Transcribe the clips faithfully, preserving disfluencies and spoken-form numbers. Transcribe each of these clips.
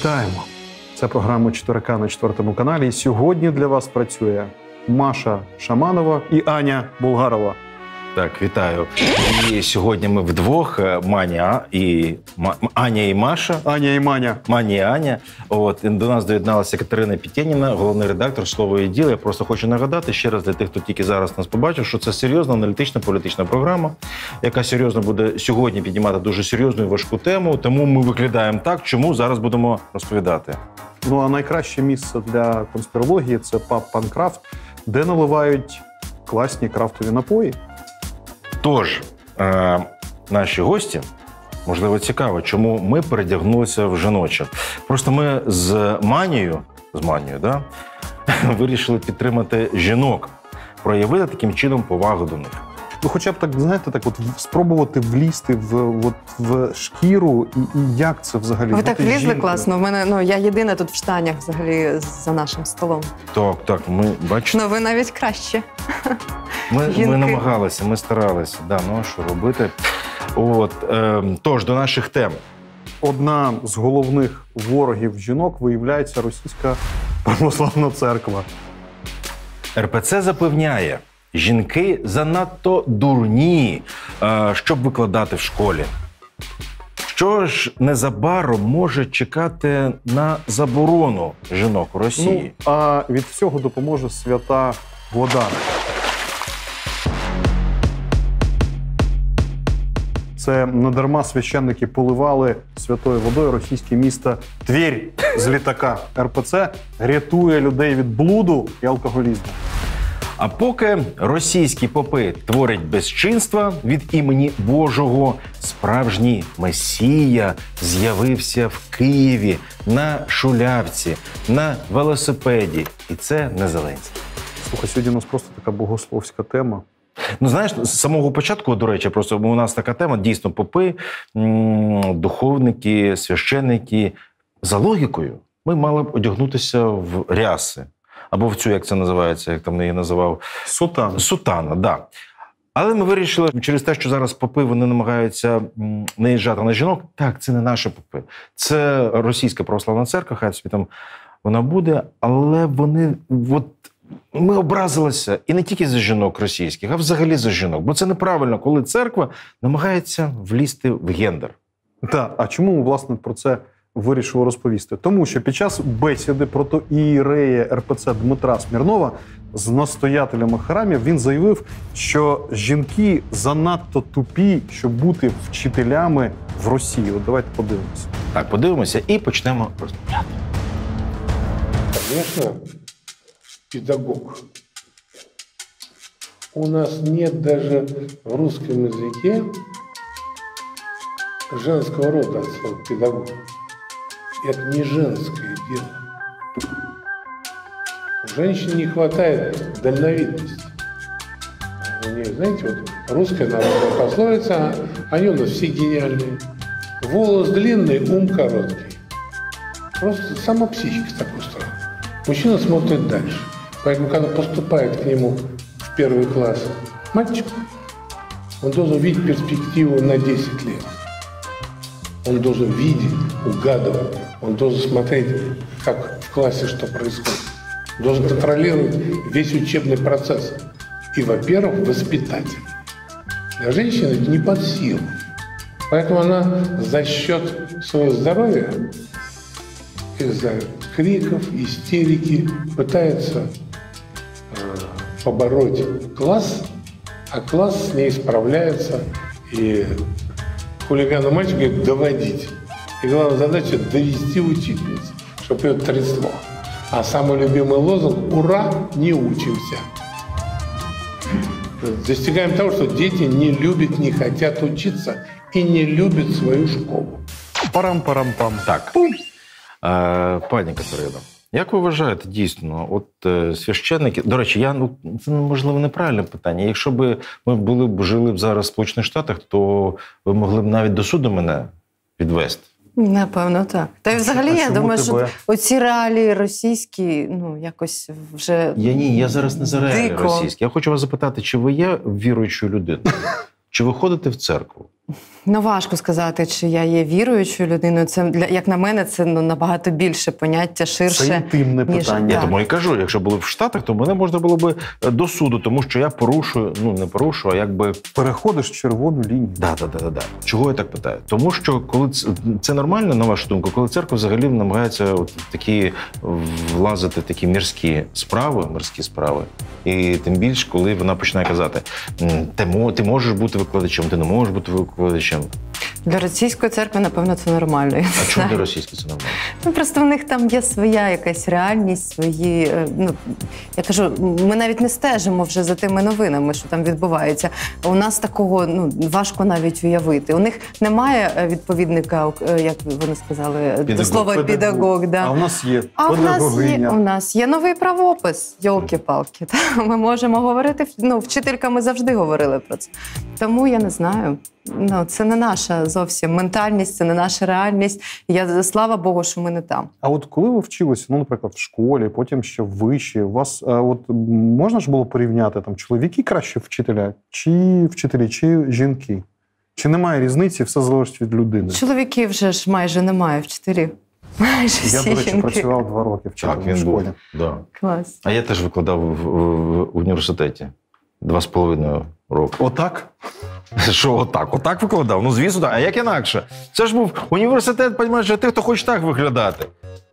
Вітаємо! Це програма чотири ка на четвертому каналі. І сьогодні для вас працює Маша Шаманова і Аня Булгарова. Так, вітаю. І сьогодні ми вдвох, Маня і Ма... Аня і Маша. Аня і Маня. Маня і Аня. От, і до нас доєдналася Катерина Пітєніна, головний редактор «Слово і діло». Я просто хочу нагадати ще раз для тих, хто тільки зараз нас побачив, що це серйозна аналітична політична програма, яка серйозно буде сьогодні піднімати дуже серйозну і важку тему. Тому ми викладаємо так, чому зараз будемо розповідати. Ну, а найкраще місце для конспірології – це паб «Панкрафт», де наливають класні крафтові напої. Тож, е, наші гості, можливо, цікаво, чому ми передягнулися в жіноче. Просто ми з Манією, з Манією, да, вирішили підтримати жінок, проявити таким чином повагу до них. Ну, хоча б так, знаєте, так от спробувати влізти в, от, в шкіру, і, і як це взагалі? Ви так влізли жінкою? класно. В мене, ну, я єдина тут в штанях взагалі за нашим столом. Так, так, ми, бачите? Ну, ви навіть краще. Ми, ми намагалися, ми старалися. Да, ну, а що робити? От, е, тож, до наших тем. Одна з головних ворогів жінок виявляється російська православна церква. ер пе це запевняє, жінки занадто дурні, щоб викладати в школі. Що ж незабаром може чекати на заборону жінок у Росії? Ну, а від всього допоможе свята вода. Це надарма священники поливали святою водою російське місто Тверь з літака. ер пе це рятує людей від блуду і алкоголізму. А поки російські попи творять безчинства від імені Божого, справжній Месія з'явився в Києві на шулявці, на велосипеді. І це не Зеленський. Слухай, сьогодні у нас просто така богословська тема. Ну, знаєш, з самого початку, до речі, просто у нас така тема, дійсно, попи, духовники, священники. За логікою ми мали б одягнутися в ряси. Або в цю, як це називається, як там її називав? Сутана. Сутана, так. Да. Але ми вирішили, через те, що зараз попи, вони намагаються наїжджати на жінок. Так, це не наші попи. Це російська православна церква, хай собі там вона буде, але вони, от, ми образилися і не тільки за жінок російських, а взагалі за жінок. Бо це неправильно, коли церква намагається влізти в гендер. Так, а чому ми, власне, про це вирішив розповісти? Тому що під час бесіди протоієрея ер пе це Дмитра Смірнова з настоятелями храмів він заявив, що жінки занадто тупі, щоб бути вчителями в Росії. От давайте подивимося. Так, подивимося і почнемо розмовляти. Конечно, педагог. У нас нет даже в русском языке женского рода от слова педагог. Это не женское дело. У женщин не хватает дальновидности. У нее, знаете, вот русская народная пословица, они у нас все гениальные. Волос длинный, ум короткий. Просто сама психика так устроена. Мужчина смотрит дальше. Поэтому, когда поступает к нему в первый класс мальчик, он должен видеть перспективу на десять лет. Он должен видеть, угадывать. Он должен смотреть, как в классе что происходит. Должен контролировать весь учебный процесс. И, во-первых, воспитатель. Для женщины это не под силу. Поэтому она за счет своего здоровья, из-за криков, истерики, пытается э, побороть класс, а класс с ней справляется. И хулигану мальчик говорит доводить. И главная задача довести учительницу, чтобы ее трясло. А самый любимый лозунг «Ура! Не учимся!» Достигаем того, что дети не любят, не хотят учиться и не любят свою школу. Парам-парам-пам. Так. Е, пані Катерино, як ви вважаєте, дійсно, от е, священники... До речі, я, ну, це, можливо, неправильне питання. Якщо б ми були б, жили б зараз в Сполучених Штатах, то ви могли б навіть до суду мене відвести. Напевно, так. Та й взагалі, А я думаю, тебе? що оці реалії російські, ну, якось вже Я ні, я зараз не за реалії дико. російські. Я хочу вас запитати, чи ви є віруючою людиною? Чи ви ходите в церкву? Ну, важко сказати, чи я є віруючою людиною. Це, для, як на мене, це ну, набагато більше поняття, ширше. Це інтимне ніж- питання. Я Так. тому і кажу, якщо були в Штатах, то мене можна було би до суду, тому що я порушую, ну не порушую, а якби Переходиш червону лінію. Да, да, да, да, да. Чого я так питаю? Тому що коли це, це нормально, на вашу думку, коли церква взагалі намагається от такі влазити в такі мирські справи, мирські справи, і тим більше, коли вона починає казати, «М, ти, мо- ти можеш бути викладачем, ти не можеш бути викладачем. Для російської церкви, напевно, це нормально. Я не А чому знаю. для російської це нормально? Ну, просто в них там є своя якась реальність, свої. е, Ну, я кажу, ми навіть не стежимо вже за тими новинами, що там відбувається. У нас такого ну, важко навіть уявити. У них немає е, відповідника, е, як вони сказали, до Педагог. слова педагог. Да. А в нас є А в нас є, педагогиня. у нас є новий правопис, йолки-палки. Та, Ми можемо говорити, ну, вчителька ми завжди говорили про це. Тому я не знаю. Ну, це не наша зовсім ментальність, це не наша реальність. Я, слава Богу, що ми не там. А от коли ви вчилися, ну, наприклад, в школі, потім ще вище, у вас а, от можна ж було порівняти там чоловіки краще вчителя, чи вчителі, чи жінки? Чи немає різниці, все залежить від людини? Чоловіків вже ж майже немає вчителів. Майже Я, всі до речі, жінки. працював два роки вчителем Так, в він школі. був. Да. Клас. А я теж викладав в, в, в університеті. Два з половиною роки. Отак? Що отак? Отак викладав? Ну, звісно, так. А як інакше? Це ж був університет, розумієш, для тих, хто хоче так виглядати.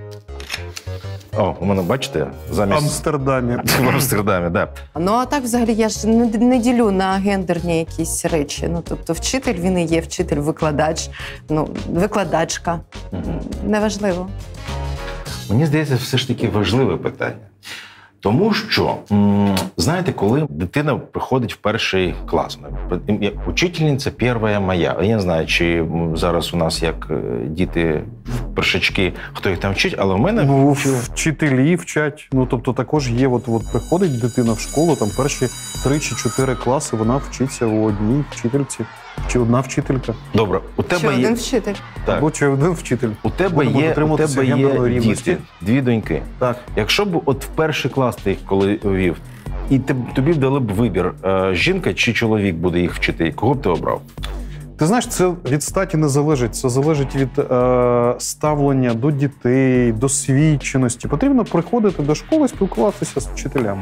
О, у мене, бачите, В замість Амстердамі. в Амстердамі, да. Ну, а так, взагалі, я ж не, не ділю на гендерні якісь речі. Ну, тобто, вчитель, він і є вчитель, викладач, ну, викладачка. Неважливо. Мені здається, все ж таки важливе питання. Тому що, м, знаєте, коли дитина приходить в перший клас, як учительниця перша моя. Я не знаю, чи м, зараз у нас як е, діти першачки, хто їх там вчить, але в мене Ну, вчили- вчителі вчать. Ну, тобто також є, от, от приходить дитина в школу, там перші три чи чотири класи, вона вчиться у одній вчительці. Чи одна вчителька. Добре, у Чи тебе є один вчитель? так, Або чи один вчитель. у тебе Будемо є, у дотримуватися тебе є гендерної рівності. діти, дві доньки. Так. Якщо б от в перший клас ти їх коли вів, і ти, тобі дали б вибір, е, жінка чи чоловік буде їх вчити, кого б ти обрав? Ти знаєш, це від статі не залежить. Це залежить від е, ставлення до дітей, досвідченості. Потрібно приходити до школи, спілкуватися з вчителями.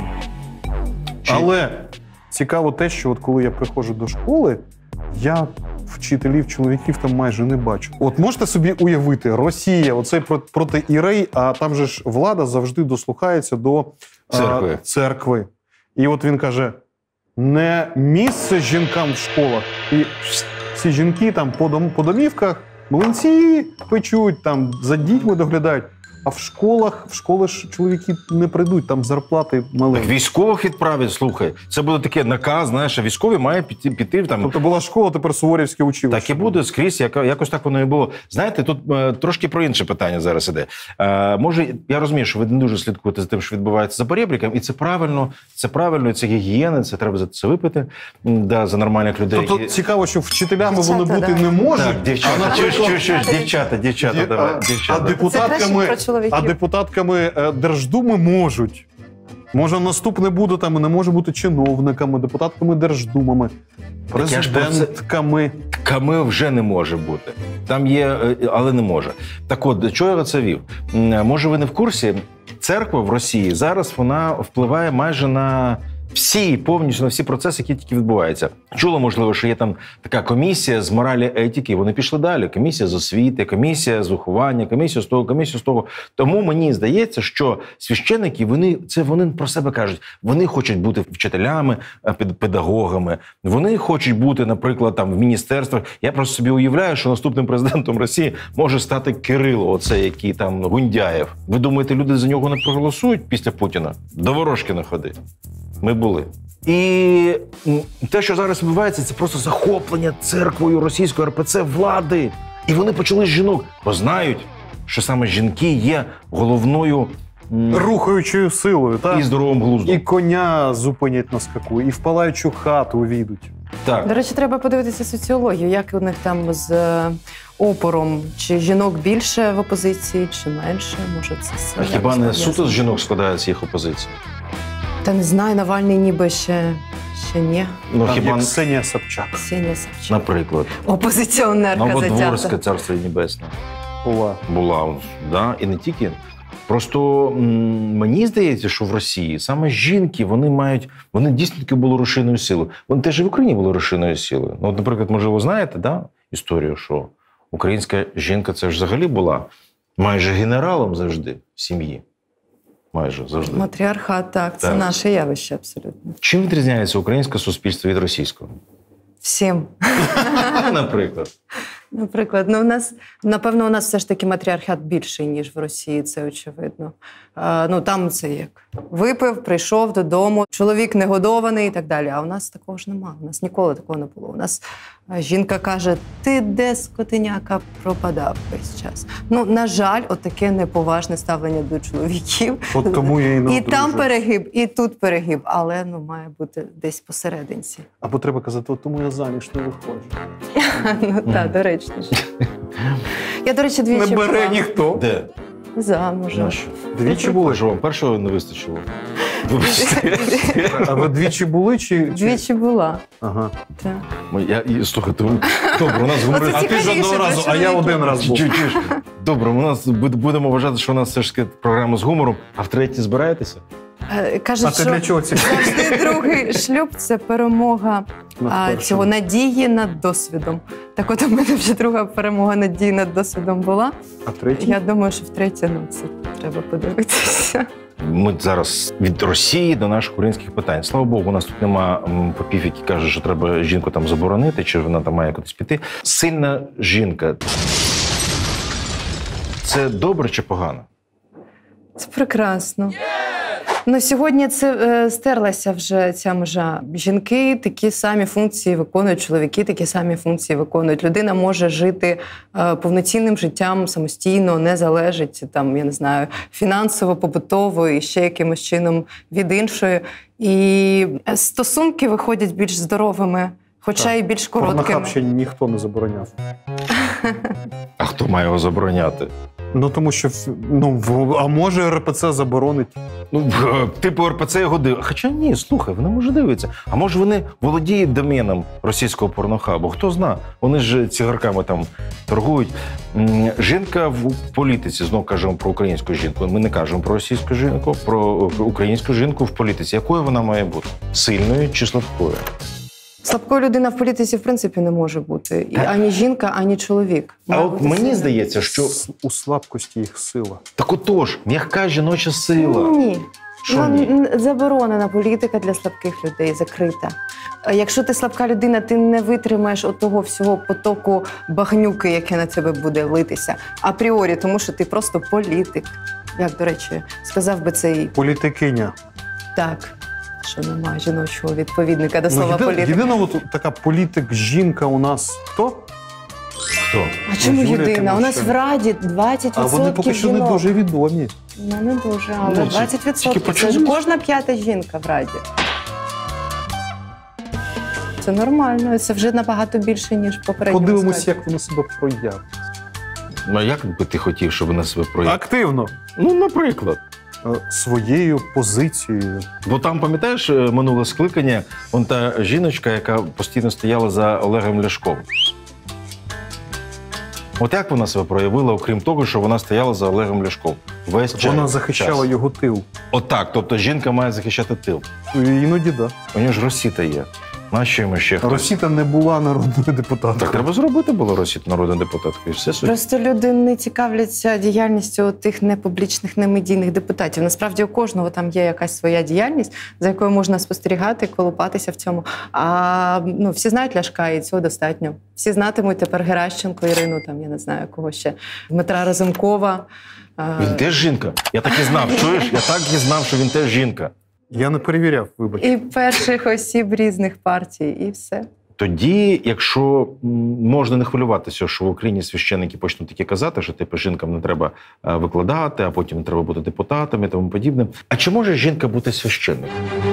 Чи- Але цікаво те, що от коли я приходжу до школи, я вчителів, чоловіків там майже не бачу. От можете собі уявити, Росія, оцей про- проти ірей, а там же ж влада завжди дослухається до е, Церкви. церкви. І от він каже: не місце жінкам в школах. І всі жінки там по, дом, по домівках млинці печуть, там за дітьми доглядають. А в школах, в школи ж чоловіки не прийдуть, там зарплати Так маленькі. військових відправять, слухай. Це буде таке наказ, знаєш, а військові має піти, піти там. Тобто була школа, тепер Суворівське училище. Так і буде скрізь, яка- якось так воно і було. Знаєте, тут е, трошки про інше питання зараз іде. Е, може, я розумію, що ви не дуже слідкуєте за тим, що відбувається за поребриком, і це правильно, це правильно, і це гігієна, це треба за це випити, м, да, за нормальних людей. Тобто І- цікаво, що вчителями Дівчата, вони бути да. не можуть. Так, дівчата, а, чуєш, чуєш, чуєш, Дівчата, дівчата, дівчата, Ді- давай, а, дівчата. а депутатками, Це теж про чоловіків. а депутатками е, Держдуми можуть. Може, наступне буде там, не може бути чиновниками, депутатками Держдумами, Так я ж про це- президентками. Ками вже не може бути. Там є, е, але не може. Так от, до чого я це вів? М, Може, ви не в курсі? Церква в Росії зараз вона впливає майже на всі, повністю на всі процеси, які тільки відбуваються. Чула, можливо, що є там така комісія з моралі етики, і вони пішли далі. Комісія з освіти, комісія з виховання, комісія з того, комісія з того. Тому мені здається, що священники, вони це вони про себе кажуть. Вони хочуть бути вчителями, е, пед- педагогами. Вони хочуть бути, наприклад, там в міністерствах. Я просто собі уявляю, що наступним президентом Росії може стати Кирило, оце який там Гундяєв. Ви думаєте, люди за нього не проголосують після Путіна? До Ворожкіна ходи. Ми були. І м, те, що зараз відбувається, це просто захоплення церквою російської Р П Це влади. І вони почали з жінок, бо знають, що саме жінки є головною м, Рухаючою силою, так? і здоровим глуздом. І коня зупинять на скаку, і в палаючу хату увійдуть. Так. До речі, треба подивитися соціологію, як у них там з е, опором. Чи жінок більше в опозиції, чи менше. Може, це А все хіба не якось суто з пов'язано. жінок складається їх опозиція? Та не знаю, Навальний ніби ще, Ще ні. Ну, Там хіба, є Ксенія Собчак. Ксенія Собчак. наприклад, Опозиціонерка Новодворське, затята. царство їй небесне. Була. Була, да? І не тільки. Просто м, мені здається, що в Росії саме жінки, вони мають, вони дійсно таки були рушійною силою. Вони теж і в Україні були рушійною силою. Ну, от, наприклад, можливо, знаєте, да, історію, що українська жінка це ж взагалі була майже генералом завжди в сім'ї. Майже завжди. Матріархат, так, це Так. наше явище абсолютно. Чим відрізняється українське суспільство від російського? Всім. Наприклад. Наприклад, ну, у нас, напевно, у нас все ж таки матріархат більший, ніж в Росії, це очевидно. А, ну, там це як випив, прийшов додому, чоловік негодований і так далі. А у нас такого ж нема. У нас ніколи такого не було. У нас а, жінка каже, ти де, скотиняка, пропадав весь час. Ну, на жаль, отаке неповажне ставлення до чоловіків. От тому я і не І там одружуюсь. перегиб, і тут перегиб, але ну, має бути десь посерединці. Або треба казати, от тому я заміж не виходжу. Ну, так, доречно ж. Я, до речі, двічі Не бере була ніхто. Де? замужем. Нащо? Двічі були. Що вам першого не вистачило? Вибачте. А ви двічі були чи? чи- Двічі була. Ага. Так. Ми- Я, і, слухайте, ну, добре, у нас говорить... Оце А ти ж цікавіше, одного про разу, а я чоловіків. один раз був. Чу- чуєш? Добре, у нас буд- будемо вважати, що у нас все ж таки програма з гумором, а втретє збираєтеся? Е, Кажуть, А це що для чого цікаво? завжди другий шлюб – це перемога Над а, першим. цього надії над досвідом. Так от у мене вже друга перемога надії над досвідом була. А третій? Я думаю, що втретє, ну, це треба подивитися. Ми зараз від Росії до наших українських питань. Слава Богу, у нас тут нема м, попів, які кажуть, що треба жінку там заборонити, чи вона там має кудись піти. Сильна жінка – це добре чи погано? Це прекрасно. Ну, сьогодні це е, стерлася вже ця межа. Жінки такі самі функції виконують, чоловіки такі самі функції виконують. Людина може жити е, повноцінним життям самостійно, не залежить там, я не знаю, фінансово, побутово і ще якимось чином від іншої. І стосунки виходять більш здоровими, хоча Так. і більш короткими. Порнохаб ще ніхто не забороняв. А хто має його забороняти? Ну тому що ну в- а може ер пе це заборонить. Ну, б- типу РПЦ його дивиться. Хоча ні, слухай, вони може дивитися. А може вони володіють доменом російського порнохабу? Хто зна? Вони ж цигарками там торгують. М, Жінка в політиці, знову кажемо про українську жінку. Ми не кажемо про російську жінку, про українську жінку в політиці. Якою вона має бути? Сильною чи слабкою? Слабкою людина в політиці, в принципі, не може бути. І ані жінка, ані чоловік. А Має от бути мені сильна. здається, що С- у слабкості їх сила. так отож, м'яка жіноча сила. Ні. Що Ну, ні? н- заборонена політика для слабких людей, закрита. А Якщо ти слабка людина, ти не витримаєш от того всього потоку багнюки, яке на тебе буде литися. Апріорі, тому що ти просто політик. Як, до речі, сказав би цей Політикиня. так, що немає жіночого відповідника до слова Ну, єди- політик. єдина от така політик-жінка у нас хто? Хто? А чому Юлія єдина? У нас Тимошенко. в Раді двадцять відсотків А вони поки що не жінок. дуже відомі. Ну, не дуже, але Ну, це двадцять тільки відсотків. Це ж почали. кожна п'ята жінка в Раді. Це нормально, це вже набагато більше, ніж попередньо. Подивимося, як вони себе проявлять. Ну, а як би ти хотів, щоб вона себе проявила? Активно. Ну, наприклад. Е, Своєю позицією. Бо там, пам'ятаєш, е, минуле скликання, он та жіночка, яка постійно стояла за Олегом Ляшком. От як вона себе проявила, окрім того, що вона стояла за Олегом Ляшком? Весь час. Вона захищала час. його тил. Отак, тобто жінка має захищати тил. Іноді да. У нього ж Росіта є. Нащо йому ще хтось? Росіта не була народною депутаткою. Так треба зробити було Росіт народною депутаткою. Все суть. Просто люди не цікавляться діяльністю тих непублічних, немедійних депутатів. Насправді у кожного там є якась своя діяльність, за якою можна спостерігати, колупатися в цьому. А ну, всі знають Ляшка, і цього достатньо. Всі знатимуть тепер Геращенко, Ірину, там, я не знаю, кого ще, Дмитра Разумкова. А, Він теж жінка. Я так і знав, чуєш? Я так і знав, що він теж жінка. Я не перевіряв, вибач. І перших осіб різних партій, і все. Тоді, якщо м, можна не хвилюватися, що в Україні священники почнуть такі казати, що типу жінкам не треба е, викладати, а потім не треба бути депутатами і тому подібне. А чи може жінка бути священником?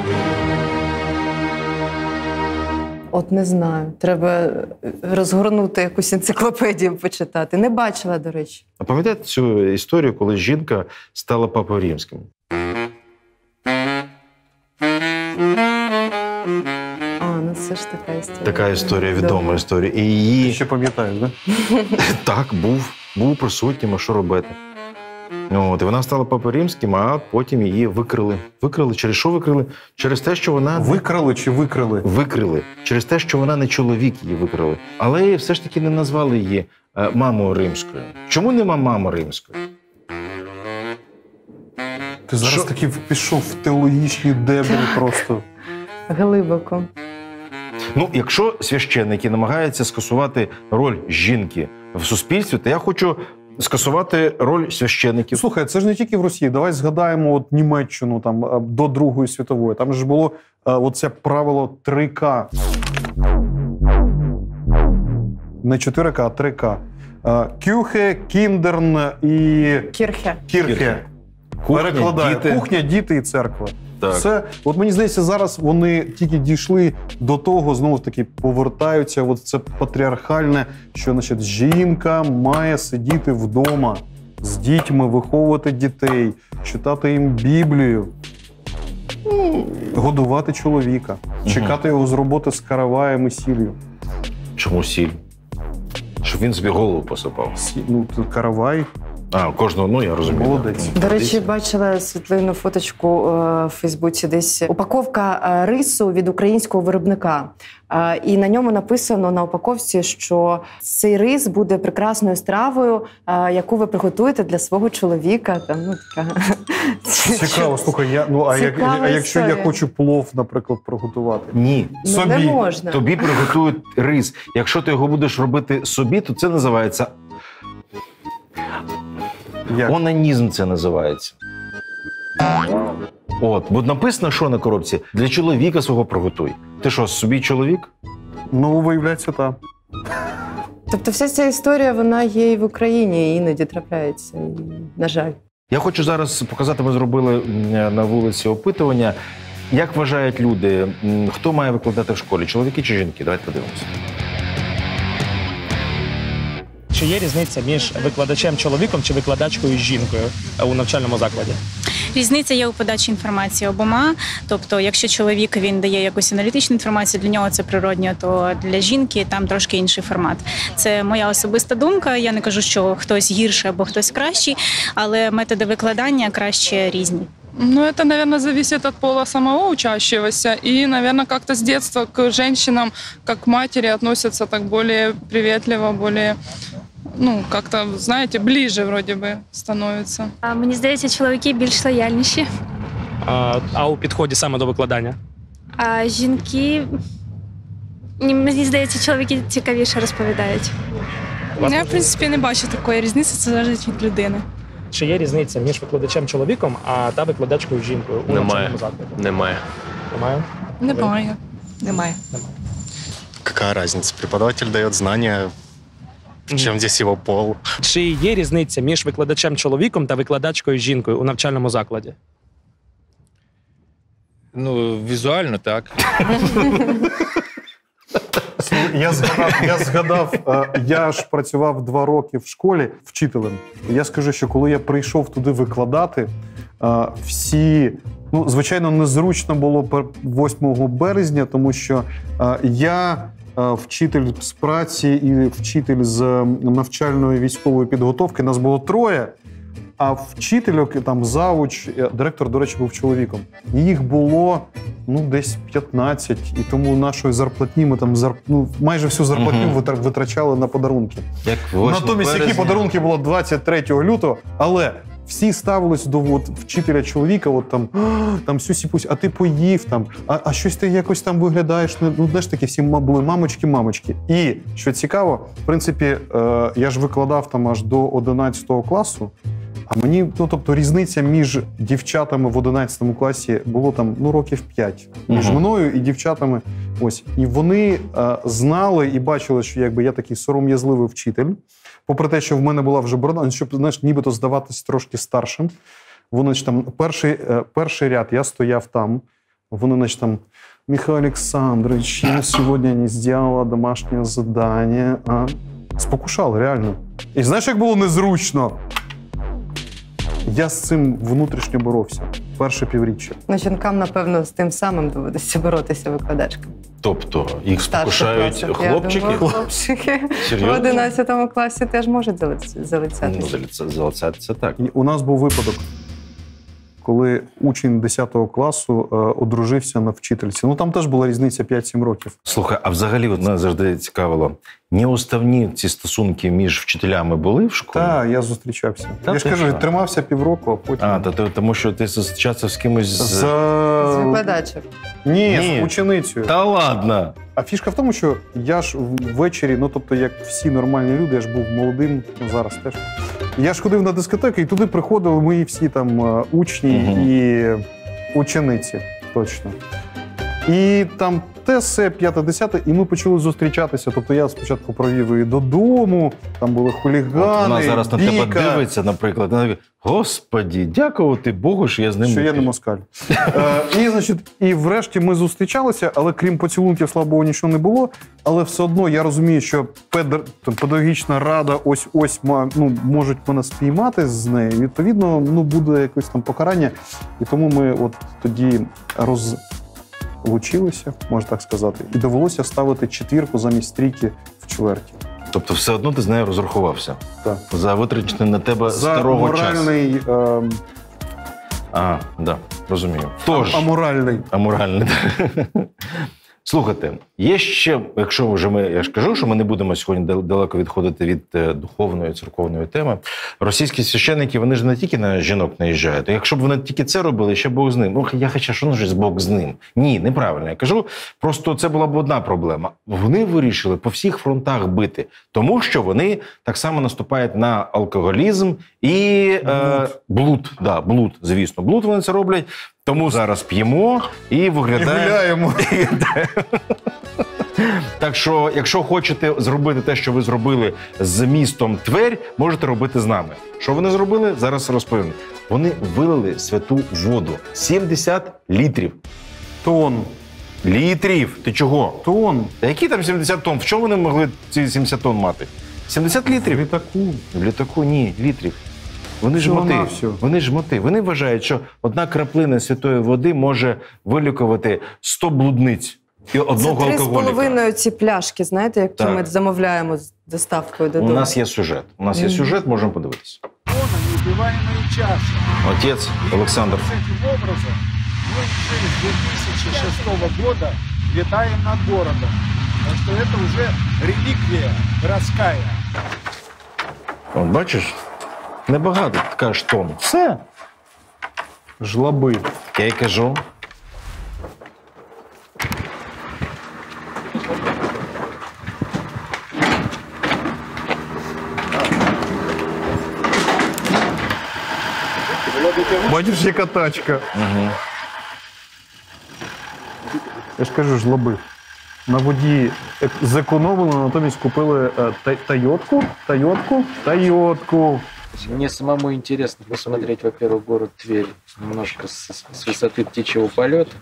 От не знаю. Треба розгорнути якусь енциклопедію, почитати. Не бачила, до речі. А пам'ятаєте цю історію, коли жінка стала папою римським? це ж така історія. Така історія, відома Добре. історія. І Ти її... ще пам'ятаєш, да? Так, був. Був присутнім, а що робити? От, і вона стала Папою Римським, а потім її викрили. Викрили. Через що викрили? Через те, що вона... Викрали чи викрили? Викрили. Через те, що вона не чоловік, її викрили. Але все ж таки не назвали її е, мамою римською. Чому нема мами римської? Ти зараз Що? таки пішов в теологічні дебри просто. Глибоко. Ну, якщо священники намагаються скасувати роль жінки в суспільстві, то я хочу скасувати роль священників. Слухай, це ж не тільки в Росії. Давай згадаємо от Німеччину там, е, до Другої світової. Там ж було е, оце правило три ка. Не чотири ка, а три ка. Е, Кюхе, кіндерн і Кірхе. кірхе. Кухня, Перекладає. діти. Кухня, діти і церква. Так. Це, от мені здається, зараз вони тільки дійшли до того, знову ж таки, повертаються, от це патріархальне, що, значить, жінка має сидіти вдома з дітьми, виховувати дітей, читати їм Біблію, годувати чоловіка, чекати його з роботи з караваєм і сіллю. Чому сіль? Щоб він собі голову посипав. Сі- Ну, тут каравай, А, кожного, ну я розумію. молодець. До речі, бачила світлину, фоточку е, в Фейсбуці десь. Упаковка е, рису від українського виробника. Е, і на ньому написано на упаковці, що цей рис буде прекрасною стравою, е, яку ви приготуєте для свого чоловіка. Там, ну, така... Цікаво, слухай, я, ну, а, як, Цікава а якщо я історія. хочу плов, наприклад, приготувати? Ні. Ну, собі. не можна. Тобі приготують рис. Якщо ти його будеш робити собі, то це називається Як? онанізм. Це називається. От, бо написано, що на коробці? Для чоловіка свого приготуй. Ти що, собі чоловік? Ну, виявляється, так. Тобто вся ця історія, вона є і в Україні, і іноді трапляється, і, на жаль. Я хочу зараз показати, ми зробили м, на вулиці опитування. Як вважають люди, м, хто має викладати в школі, чоловіки чи жінки? Давайте подивимося. Чи є різниця між викладачем-чоловіком чи викладачкою жінкою у навчальному закладі? Різниця є у подачі інформації обома. Тобто, якщо чоловік він дає якусь аналітичну інформацію, для нього це природньо, то для жінки там трошки інший формат. Це моя особиста думка. Я не кажу, що хтось гірший або хтось кращий, але методи викладання краще різні. Ну, это, наверное, зависит от пола самого учащегося. И, наверное, как-то с детства к женщинам, как к матери, относятся так более приветливо, более, ну, как-то, знаете, ближе вроде бы становятся. А мені здається, чоловіки більш лояльніші, А, а у підході саме до викладання? а жінки, ні, мені здається, чоловіки цікавіше розповідають. Я, в принципі, не бачу такої різниці, це залежить від людини. Чи є різниця між викладачем-чоловіком а та викладачкою жінкою у Немає. навчальному закладі? Немає. Немає? Немає. Немає. Какая разница? Преподаватель дает знания, в чем здесь его пол. Чи є різниця між викладачем-чоловіком та викладачкою жінкою у навчальному закладі? Ну, візуально так. Я згадав, я згадав, е, я ж працював два роки в школі вчителем. І я скажу, що коли я прийшов туди викладати, е, всі, ну, звичайно, незручно було пер- восьмого березня, тому що е, я е, вчитель з праці і вчитель з е, навчальної військової підготовки, нас було троє. А вчительок, там завуч, директор, до речі, був чоловіком. І їх було ну десь п'ятнадцять, і тому нашої зарплатні ми там зарп... ну, майже всю зарплатню Мгм. витр- витрачали на подарунки. Як восьмого Натомість, які березня. подарунки було двадцять третього лютого, але всі ставились до от, вчителя чоловіка, от там, «А, там сюсі-пусь, а ти поїв там, а, а щось ти якось там виглядаєш. Ну, ну, знаєш, такі всі ма- були мамочки-мамочки. І, що цікаво, в принципі, е, я ж викладав там аж до одинадцятого класу, а мені, ну, тобто, різниця між дівчатами в одинадцятому класі було там, ну, років п'ять. Між Мгм. мною і дівчатами. Ось. І вони е, знали і бачили, що якби я такий сором'язливий вчитель. Попри те, що в мене була вже борода, щоб, знаєш, нібито здаватись трошки старшим. Вони, значить, там, перший, е, перший ряд, я стояв там. Вони, значить, там, Михайло Олександрович, я сьогодні не зробила домашнє завдання. А? Спокушали, реально. І знаєш, як було незручно? Я з цим внутрішньо боровся. перше півріччя. Ну, жінкам, напевно, з тим самим доведеться боротися викладачкам. Тобто їх спокушають Старших хлопчики? класів. Я думаю, хлопчики Серйозно? в одинадцятому класі теж можуть залицятися. Ну, залиця- залицятися так. І у нас був випадок, коли учень десятого класу е, одружився на вчительці. Ну, там теж була різниця п'ять-сім років. Слухай, а взагалі от мене завжди цікавило, неуставні ці стосунки між вчителями були в школі? Так, я зустрічався. Та я ж ти кажу, що? тримався півроку, а потім... А, то, то, тому що ти зустрічався з кимось з... З... З викладачів. Ні, Ні. з ученицею. Та ладно! А фішка в тому, що я ж ввечері, ну тобто, як всі нормальні люди, я ж був молодим, ну зараз теж. Я ж ходив на дискотеки, і туди приходили мої всі там е, учні Мгм. і учениці, точно. І там те все, п'яте-десяте, і ми почали зустрічатися. Тобто я спочатку провів її додому, там були хулігани, Вона зараз на бійка, тебе дивиться, наприклад, вона каже, Господі, дякувати Богу, що я з ним що я не пів». москаль. Е, і, значить, і врешті ми зустрічалися, але крім поцілунків, слава Богу, нічого не було. Але все одно я розумію, що педр... там, педагогічна рада ось-ось ма- ну, можуть мене спіймати з нею. Відповідно, ну, буде якесь там покарання. І тому ми от тоді розлучилися, можна так сказати. І довелося ставити четвірку замість трійки в чверті. Тобто все одно ти з нею розрахувався? Так. За витрачений на тебе За старого часу? моральний... Е... А, да, розумію. Тож, аморальний. Аморальний. Слухайте, є ще, якщо вже ми, я ж кажу, що ми не будемо сьогодні дал- далеко відходити від е, духовної, церковної теми. Російські священники, вони ж не тільки на жінок наїжджають. Якщо б вони тільки це робили, ще Бог з ним. Ну, я хоча, що ну ж Бог з ним? Ні, неправильно. Я кажу, просто це була б одна проблема. Вони вирішили по всіх фронтах бити, тому що вони так само наступають на алкоголізм і е, блуд. Да, блуд, звісно. Блуд вони це роблять. Тому зараз п'ємо і виглядає... І гуляємо. Так що, якщо хочете зробити те, що ви зробили з містом Тверь, можете робити з нами. Що вони зробили? Зараз розповім. Вони вилили святу воду. сімдесят літрів. Тонн. Літрів. Ти чого? Тонн. Та які там сімдесят тонн? В чому вони могли ці сімдесят тонн мати? сімдесят літрів? В літаку. В літаку ні, літрів. Вони ж моти. Всього-навсього. Вони ж моти. Вони вважають, що одна краплина святої води може вилікувати сто блудниць і одного Це три з алкоголіка. половиною ці пляшки, знаєте, які Так. ми замовляємо з доставкою У додому. нас є сюжет. У нас є Мгм. сюжет, можемо подивитися. Отець Олександр. Таким образом, мы уже с две тысячи шестого года летаем над городом. Так что это уже реликвия городская. От бачиш, небагато така ж тонн. Все. Жлоби. Я й кажу. Бачиш, яка тачка. Угу. Я ж кажу, жлоби. На воді ек- зекономили, натомість купили е, та- Тойотку, Тойотку, Тойотку. Мне самому интересно посмотреть, во-первых, город Тверь немножко с, с высоты птичьего полета.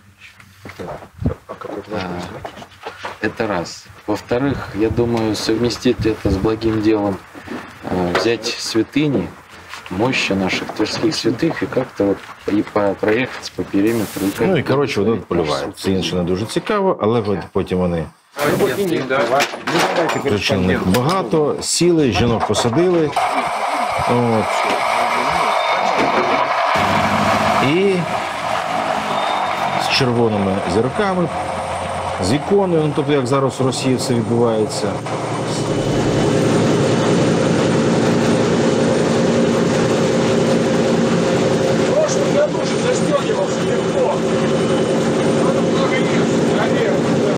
А, это раз. Во-вторых, я думаю, совместить это с благим делом, а, взять святыни, мощи наших тверских святых и как-то вот и по- проехаться по периметру. и Ну і как-то коротше, вони посмотреть поливають. Це інше не дуже цікаво, але от потім вони причин них багато, сіли, жінок посадили. От. І з червоними зірками, з іконою, ну тобто як зараз в Росії все відбувається. В прошлом году же застегивался легко. Надо много ездить, наверное.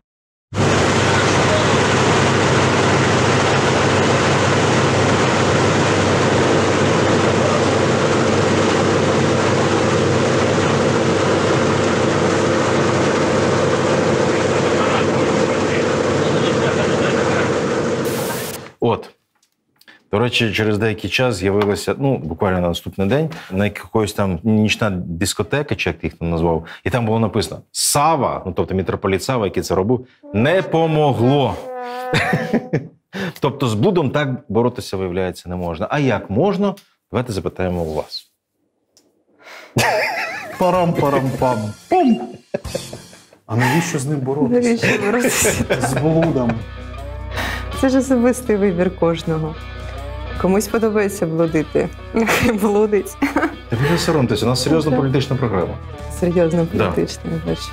От. До речі, через деякий час з'явилася, ну, буквально на наступний день, на якоїсь там нічна дискотека, чи як ти їх там назвав, і там було написано «Сава», ну, тобто митрополит Сава, який це робив, не помогло. Тобто з блудом так боротися, виявляється, не можна. А як можна? Давайте запитаємо у вас. Парам-парам-пам. Пум. А навіщо з ним боротися? Навіщо боротися? З блудом. Це ж особистий вибір кожного. Комусь подобається блудити. Блудить. Та ви не соромтеся, у нас серйозна політична програма. Серйозно політична, Да. бачу.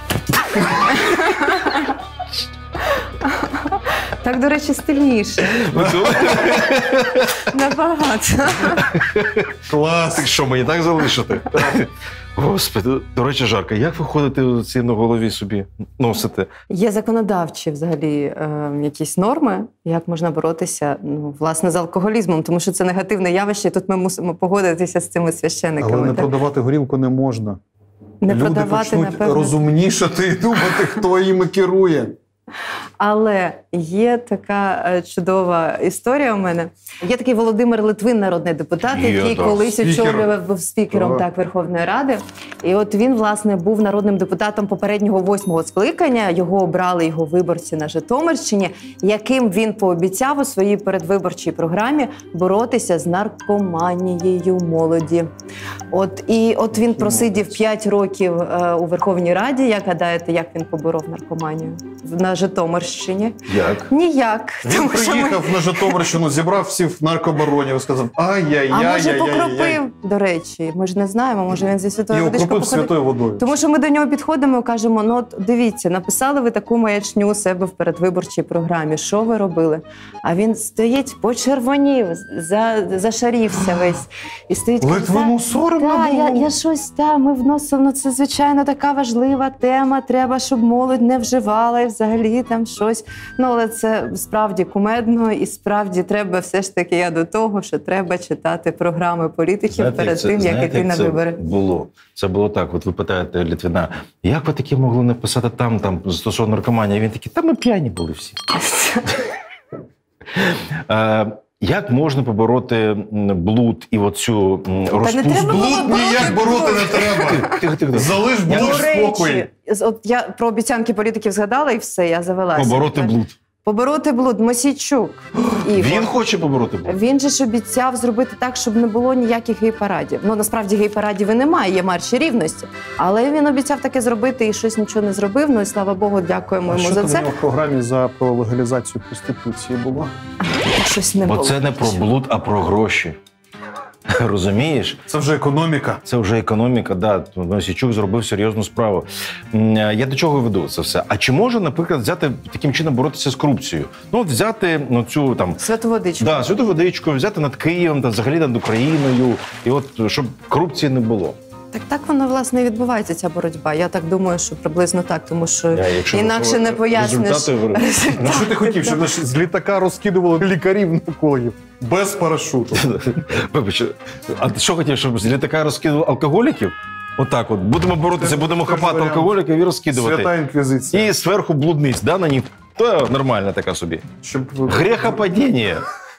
Так, до речі, стильніше. Набагато. Клас! Так що, мені так залишити? Господи, до речі, жарко. Як ви ходите ці на голові собі носите? Є законодавчі взагалі е, якісь норми, як можна боротися, ну, власне, з алкоголізмом, тому що це негативне явище, і тут ми мусимо погодитися з цими священниками. Але не так? продавати горілку не можна. Не Люди продавати, почнуть напевно. розумнішати і думати, хто їм керує. Але є така е, чудова історія у мене. Є такий Володимир Литвин, народний депутат, Є, який так. колись Спікер. очолював, був спікером Так. так, Верховної Ради. І от він, власне, був народним депутатом попереднього восьмого скликання. Його обрали його виборці на Житомирщині, яким він пообіцяв у своїй передвиборчій програмі боротися з наркоманією молоді. От, і от він просидів п'ять років е, у Верховній Раді. Як гадаєте, як він поборов наркоманію на Житомирщині? Як? Ніяк. Він Тому що ми- приїхав на Житомирщину, зібрав всіх наркобаронів і сказав ай-яй-яй-яй-яй. А може покропив, до речі, ми ж не знаємо, може він зі святою І водичкою окропив походив. святою водою. Тому що ми до нього підходимо і кажемо, ну от дивіться, написали ви таку маячню у себе в передвиборчій програмі, що ви робили? А він стоїть, почервонів, за, зашарівся весь. І стоїть, каже, Литвину «Та, соромно та, було?» я, я щось, та, ми вносимо, ну це, звичайно, така важлива тема, треба, щоб молодь не вживала і взагалі там щось. Ну, але це справді кумедно і справді треба все ж таки, я до того, що треба читати програми політиків Знаєте, перед як це- тим, як знаєте, іти на це вибори. Було. Це було так. От ви питаєте Литвина, як ви таке могли написати там, там стосовно наркоманії? Він такий, та ми п'яні були всі. Е, Як можна побороти м, блуд і оцю м, розпусту? треба було Блуд ніяк бороти не треба. Тихо, тихо. Залиш блуд До в спокої. речі, з- от я про обіцянки політиків згадала і все, я завелася. Побороти блуд. Побороти блуд. Мосійчук. Ігор. Він хоче побороти блуд. Він же ж обіцяв зробити так, щоб не було ніяких гей-парадів. Ну, насправді гей-парадів і немає, є марші рівності. Але він обіцяв таке зробити і щось нічого не зробив. Ну і слава Богу, дякуємо А йому що за там у це. нього в програмі за про легалізацію проституції було? Щось не Бо було. це не про блуд, а про гроші. Розумієш? Це вже економіка. Це вже економіка, да. Мосійчук зробив серйозну справу. М, Я до чого веду це все? А чи може, наприклад, взяти таким чином боротися з корупцією? Ну, от взяти ну, цю там Святу водичку. да, святу водичку, взяти над Києвом, та взагалі над Україною, і от щоб корупції не було. Так так воно, власне, і відбувається, ця боротьба. Я так думаю, що приблизно так, тому що Я, якщо інакше не поясниш. результати говорю. Ну що ти хотів, щоб наш- з літака розкидували лікарів наркологів? Без парашуту. Вибач, а ти що хотів, щоб з літака розкидували алкоголіків? Отак от. Будемо боротися, Теж- будемо теж хапати варіант. алкоголіків і розкидувати. Свята інквізиція. І зверху блудниць, да, на них. То нормальна така собі. Щоб... Грехопадіння.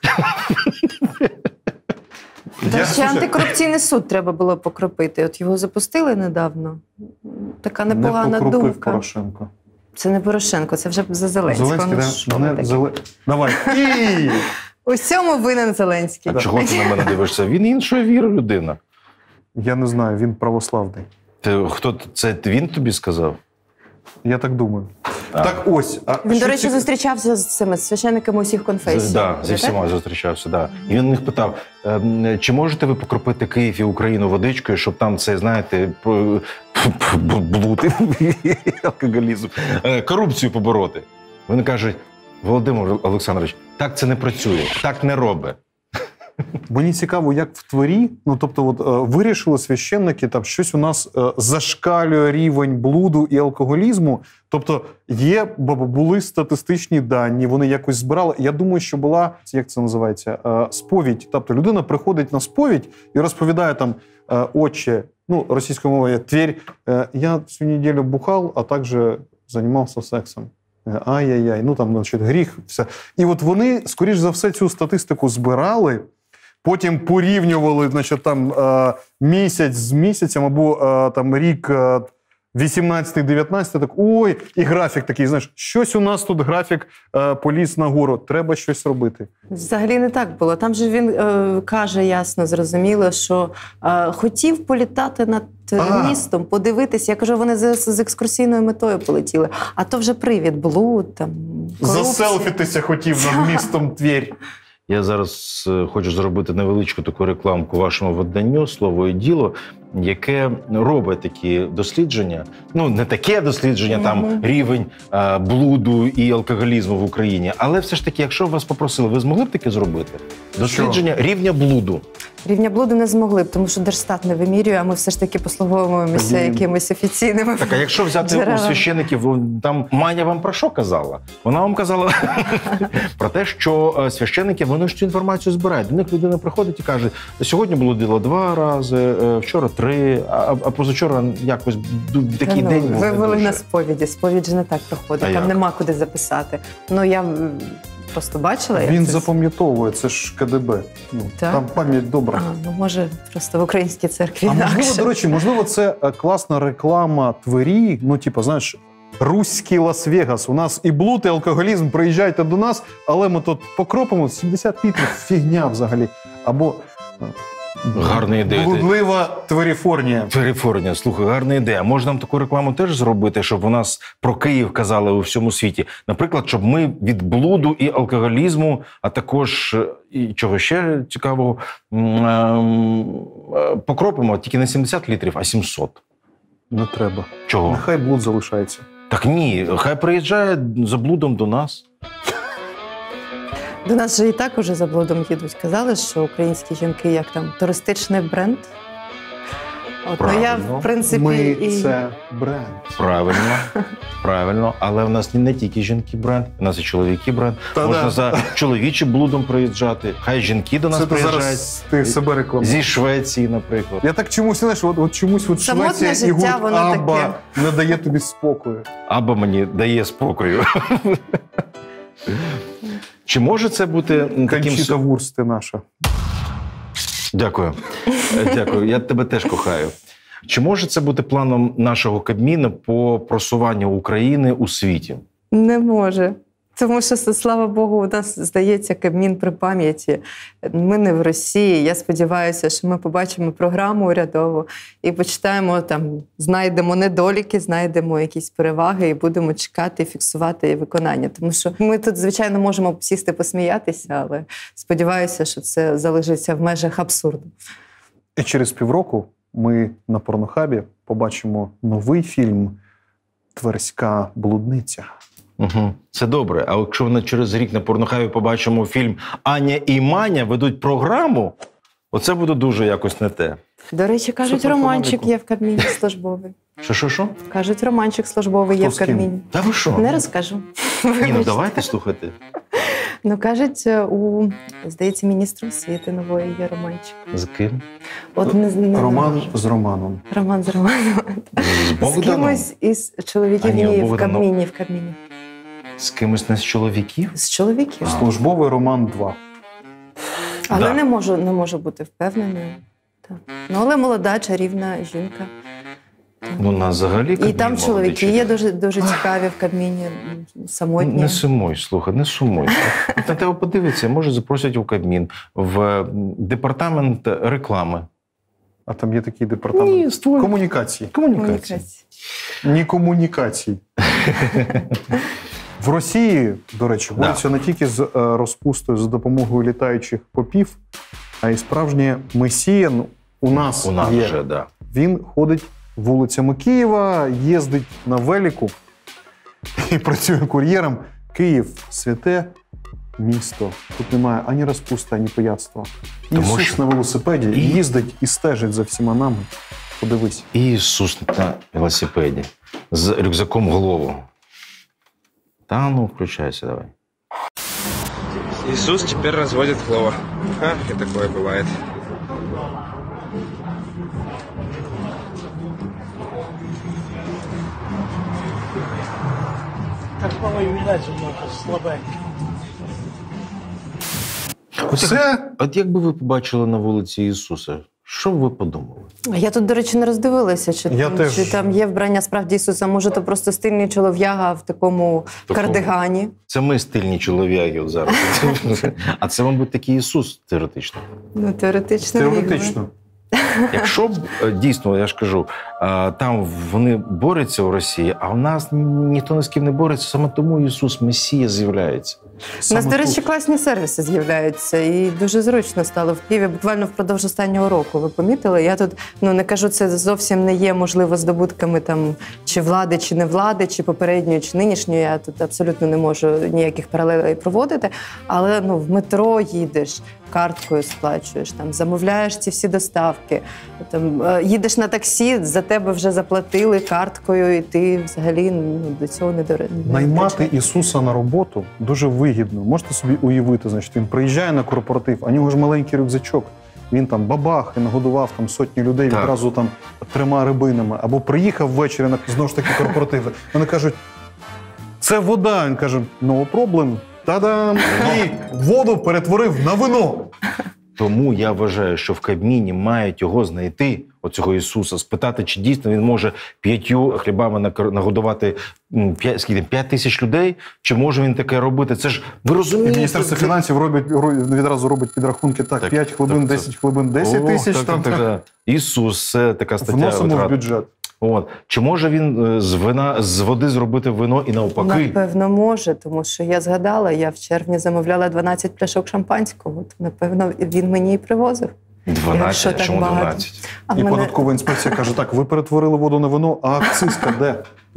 Та Я, ще слушай, антикорупційний суд треба було покропити. От його запустили недавно. Така не непогана покропив думка. Порошенко. Це не Порошенко, це вже за Зеленського. Зеленський, Ну, да? що ви Мене такі? Зеле... Давай. І... У цьому винен Зеленський. А чого ти на мене дивишся? Він іншої віри людина. Я не знаю, він православний. Ти, хто, це він тобі сказав? Я так думаю. А. Так ось. А Він, що до речі, ці- зустрічався з цими священниками усіх конфесій. З, да, зі всіма зустрічався, да. І він у них питав, ем, чи можете ви покропити Київ і Україну водичкою, щоб там це, знаєте, про- блуд, алкоголізм, е, корупцію побороти? Вони кажуть, Володимир Олександрович, так це не працює, так не робить. Мені цікаво, як в творі, ну тобто, от е, вирішили священники, там щось у нас е, зашкалює рівень блуду і алкоголізму. Тобто є, бо були статистичні дані, вони якось збирали. Я думаю, що була, як це називається, е, сповідь. Тобто людина приходить на сповідь і розповідає там, е, отче, ну російською мовою, Тверь, е, я цю неділю бухав, а також займався сексом. Е, Ай-яй-яй, ну там, значить, гріх, все. І от вони, скоріш за все, цю статистику збирали. Потім порівнювали, значить, там е, місяць з місяцем або е, там рік е, вісімнадцятий дев'ятнадцятий, так ой, і графік такий, знаєш, щось у нас тут графік е, поліз нагору, треба щось робити. Взагалі не так було. Там же він е, каже ясно, зрозуміло, що е, хотів політати над А. містом, подивитися. Я кажу, вони з, з екскурсійною метою полетіли. А то вже привід, блуд, там, корупція. Заселфітися хотів над містом Тверь. Я зараз е, хочу зробити невеличку таку рекламку вашому виданню «Слово і діло», яке робить такі дослідження. Ну, не таке дослідження, Мгм. там рівень е, блуду і алкоголізму в Україні, але все ж таки, якщо вас попросили, ви змогли б таке зробити? Дослідження рівня блуду. Рівня блуду не змогли б, тому що Держстат не вимірює, а ми все ж таки послуговуємося Блін. якимись офіційними Так, а якщо взяти у джерелами. священиків, там Маня вам про що казала? Вона вам казала про те, що е, священики, вони ж цю інформацію збирають. До них людина приходить і каже, сьогодні блудило два рази, е, вчора три, а, а позавчора якось ду- такий Ну, день був. ви не вели дуже. на сповіді. Сповідь же не так проходить, А там як? нема куди записати. Ну, я м, просто бачила, як Він це... запам'ятовує, це ж ка де бе. Ну, Так? там пам'ять добра. А, ну, може, просто в українській церкві А можливо, інакше. до речі, можливо, це е, класна реклама Твері, ну, типу, знаєш, руський Лас-Вегас. У нас і блуд, і алкоголізм, приїжджайте до нас, але ми тут покропимо сімдесят літрів, фігня взагалі. Або е, Гарна ідея. блудлива Тверіфорнія. Тверіфорнія, слухай, гарна ідея. Може нам таку рекламу теж зробити, щоб у нас про Київ казали у всьому світі? Наприклад, щоб ми від блуду і алкоголізму, а також е, і чого ще цікавого, м, е, покропимо тільки не сімдесят літрів, а сімсот. Не треба. Чого? Нехай блуд залишається. Так ні, хай приїжджає за блудом до нас. До нас же і так уже за блудом їдуть. Казали, що українські жінки, як там, туристичний бренд. От, ну, я, Правильно. в принципі, Ми і... це бренд. Правильно, правильно. Але в нас не тільки жінки бренд, у нас і чоловіки бренд. Та Можна да. за чоловічим блудом приїжджати. Хай жінки до нас Це ти приїжджають. зараз ти себе рекламуєш. Зі Швеції, наприклад. Я так чомусь, знаєш, от, от чомусь от Самотне Швеція і життя, гурт воно Абба таке. не дає тобі спокою. Або мені дає спокою. Чи може це бути таким... Кончіта Вурст ти наша. Дякую. Е, Дякую. Я тебе теж кохаю. Чи може це бути планом нашого Кабміну по просуванню України у світі? Не може. Тому що, слава Богу, у нас, здається, Кабмін при пам'яті. Ми не в Росії. Я сподіваюся, що ми побачимо програму урядову і почитаємо, там, знайдемо недоліки, знайдемо якісь переваги і будемо чекати, фіксувати її виконання. Тому що ми тут, звичайно, можемо сісти посміятися, але сподіваюся, що це залишиться в межах абсурду. І через півроку ми на Порнохабі побачимо новий фільм «Тверська блудниця». Угу. Це добре. А якщо ми через рік на Порнохабі побачимо фільм «Аня і Маня» ведуть програму, оце буде дуже якось не те. До речі, кажуть, Супер романчик економіку. є в Кабміні службовий. Що-що-що? Кажуть, романчик службовий є Хто в з ким? Кабміні. Та ви що? Не розкажу. Ні, ну Вибачте. давайте слухати. Ну, кажуть, у, здається, міністру освіти нової є романчик. З ким? От не, не Роман з Романом. Роман з Романом. З З Богданом? кимось із чоловіків А, ні, ні, в Богданов. Кабміні, в Кабміні. З кимось не з чоловіків? З чоловіків. Службовий роман два. Але Да. не можу, не можу бути впевненою. Так. Ну, але молода, чарівна жінка. Ну, у нас взагалі І Кабмін там молодий чоловіки чоловік. є дуже, дуже цікаві в Кабміні, самотні. Не сумуй, слухай, не сумуй. На тебе подивитися, може запросять у Кабмін, в департамент реклами. А там є такий департамент. Ні, створ... Комунікації. комунікації. Комунікації. Ні комунікацій. В Росії, до речі, борються не тільки з е, розпустою за допомогою літаючих попів, а й справжнє месія. Ну, у нас, У нас є. вже, да. Він ходить вулицями Києва, їздить на велику і працює кур'єром. Київ – святе місто. Тут немає ані розпусти, ані пияцтва. Тому Ісус що- на велосипеді І- їздить і стежить за всіма нами. Подивись. І Ісус на велосипеді з рюкзаком в голову. Та ну, включайся, давай. Иисус теперь разводит хлор. Ха, и такое бывает. Так, по-моему, видать, немного слабенько. От, як, от як би ви побачили на вулиці Ісуса? Що б ви подумали? Я тут, до речі, не роздивилася, чи, Я там, теж. чи там є вбрання справді Ісуса. Може, то просто стильний чолов'яга в такому, Такому. кардигані. Це ми стильні чолов'яги от зараз. А це, мабуть, такий Ісус теоретично. Ну, теоретично. Теоретично. Якщо б е, дійсно, я ж кажу, е, там вони борються у Росії, а в нас ніхто ні з ким не бореться, саме тому Ісус Месія з'являється. У нас, до речі, класні сервіси з'являються, і дуже зручно стало в Києві. Буквально впродовж останнього року, ви помітили? Я тут, ну, не кажу, це зовсім не є, можливо, здобутками там чи влади, чи не влади, чи попередньої, чи нинішньої. Я тут абсолютно не можу ніяких паралелей проводити. Але, ну, в метро їдеш, карткою сплачуєш, там, замовляєш ці всі доставки, там, е, їдеш на таксі, за тебе вже заплатили карткою, і ти взагалі, ну, до цього не доречі. Наймати Ісуса на роботу дуже вигідно. Можете собі уявити, значить, він приїжджає на корпоратив, а у нього ж маленький рюкзачок. Він там бабах і нагодував там сотні людей Так. відразу там трьома рибинами. Або приїхав ввечері на знову ж таки корпоративи. Вони кажуть, це вода. Він каже, no problem. Та-дам! І воду перетворив на вино. Тому я вважаю, що в Кабміні мають його знайти, оцього Ісуса, спитати, чи дійсно він може п'ятью хлібами накор- нагодувати м, п'ять, скільки, п'ять тисяч людей, чи може він таке робити. Це ж, ви І розумієте? Міністерство це- фінансів робить, ро- відразу робить підрахунки. Так, Так, п'ять хвилин, так, так. десять хвилин, десять О, тисяч. так, там, так, так, так. Ісус, це така стаття. Вносимо в витрат. бюджет. От. Чи може він е, з вина, з води зробити вино і навпаки? Напевно, може, тому що я згадала, я в червні замовляла дванадцять пляшок шампанського. То, напевно, він мені і привозив. Якщо дванадцять, так чому багато. дванадцять? А в І мене- податкова інспекція каже, так, ви перетворили воду на вино, а акцизка де?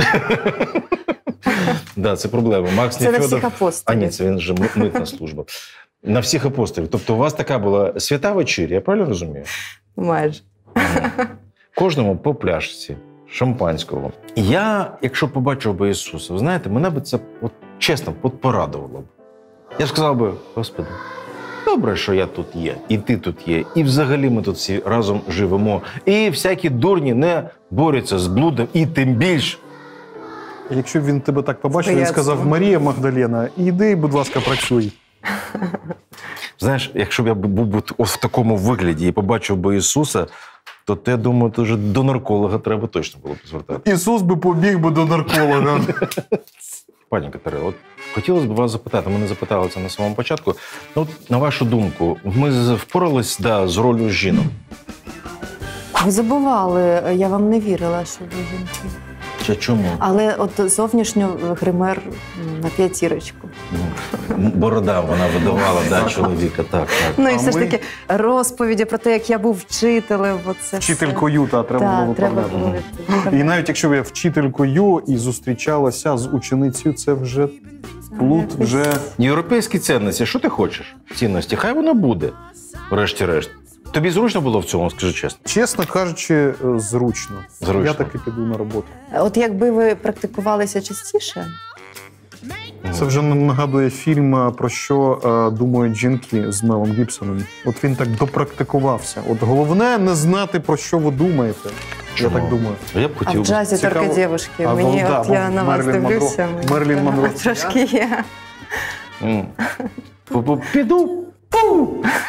Да, це проблема. Макс Це на Нефьодов... всіх апостолів. А ні, це він же ми- митна служба. На всіх апостолів. Тобто у вас така була свята вечіря, я правильно розумію? Майже. Кожному по пляшці шампанського. Я, якщо побачив би Ісуса, ви знаєте, мене би це, от, чесно, от порадувало б. Я б сказав би, Господи, добре, що я тут є, і ти тут є, і взагалі ми тут всі разом живемо. І всякі дурні не борються з блудом, і тим більш. Якщо б він тебе так побачив, він Бояться. сказав, Марія Магдалена, іди, будь ласка, працюй. Знаєш, якщо б я був би ось в такому вигляді і побачив би Ісуса, то, то я думаю, то вже до нарколога треба точно було б звертати. Ісус би побіг би до нарколога. Пані Катерино, от хотілося б вас запитати, мене запитали це на самому початку. Ну, от, на вашу думку, ми з- впорались да, з ролью жінок? Ви забували, я вам не вірила, що ви жінки. Чи чому? Але от зовнішньо гример на п'ятірочку. М, Борода, вона видавала да, чоловіка, так, так. Ну і А все ж ми- таки розповіді про те, як я був вчителем. Оце Вчителькою, та треба Так, було треба виправляти. було. І навіть якщо я вчителькою і зустрічалася з ученицею, це вже плут, вже... Європейські цінності, що ти хочеш? Цінності, хай воно буде, врешті-решт. Тобі зручно було в цьому, скажи чесно? Чесно кажучи, е, зручно. Зручно. Я таки піду на роботу. От якби ви практикувалися частіше, Це вже нагадує фільм, е, про що е, думають жінки з Мелом Гібсоном. От він так допрактикувався. От головне не знати, про що ви думаєте. Чому? Я так думаю. Я б а хотів. в джазі Цікаво. тільки дівчатки. А, Мені ну, да, от я бо на вас Мерлін Монро- дивлюся. мені Мерлін так, Монро. трошки є. М. Пу-пу- Піду. Пу!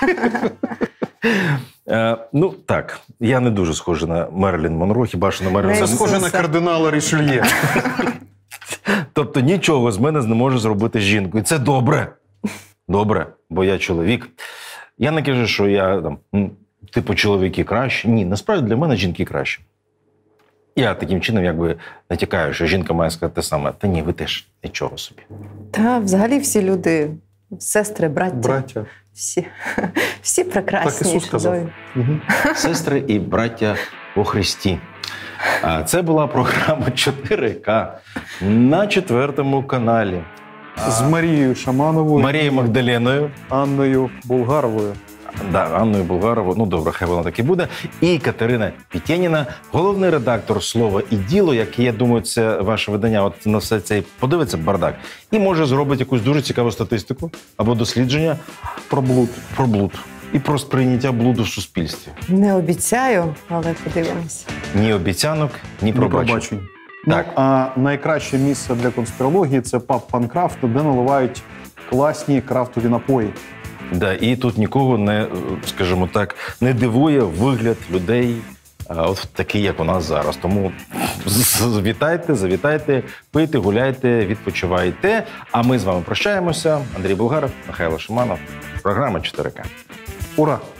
Е, Ну, так, я не дуже схожий на Мерлін Монро, хіба що на Мерлін Не Це Монро. схоже на кардинала Рішельє. Тобто нічого з мене не може зробити жінку. І це добре. Добре, бо я чоловік. Я не кажу, що я там, м, типу, чоловіки краще. Ні, насправді для мене жінки краще. Я таким чином якби натякаю, що жінка має сказати те саме. Та ні, ви теж нічого собі. Та взагалі всі люди, сестри, браття, Браття. всі, всі Так прекрасні. Ісус сказав. чудові. Мгм. Сестри і браття у Христі. А це була програма чотири ка на четвертому каналі. З Марією Шамановою, Марією Магдаленою, Анною Болгаровою. да, Анною Болгаровою, ну добре, хай вона так і буде, і Катерина Пітєніна, головний редактор «Слово і діло», яке, я думаю, це ваше видання, от на все це подивиться бардак, і може зробить якусь дуже цікаву статистику або дослідження Про блуд. про блуд і про сприйняття блуду в суспільстві. Не обіцяю, але подивимося. Ні обіцянок, ні Ні пробачень. пробачень. Так. Ну, а найкраще місце для конспірології – це паб «Панкрафт», де наливають класні крафтові напої. Да, і тут нікого не, скажімо так, не дивує вигляд людей, от такий, як у нас зараз. Тому завітайте, завітайте, пийте, гуляйте, відпочивайте. А ми з вами прощаємося. Андрій Болгаров, Михайло Шиманов. Програма чотири К. Ура!